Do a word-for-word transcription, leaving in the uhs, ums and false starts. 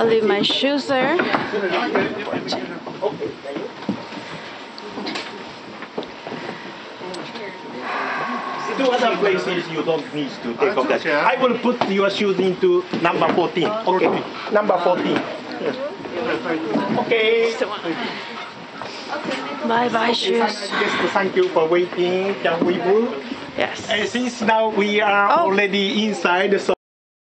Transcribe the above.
I'll leave my shoes there. To other places you don't need to take off that. I will put your shoes into number fourteen. Okay, number fourteen. Okay. Bye bye shoes. Just thank you for waiting. Can we move? Yes. Uh, since now we are Oh. already inside, so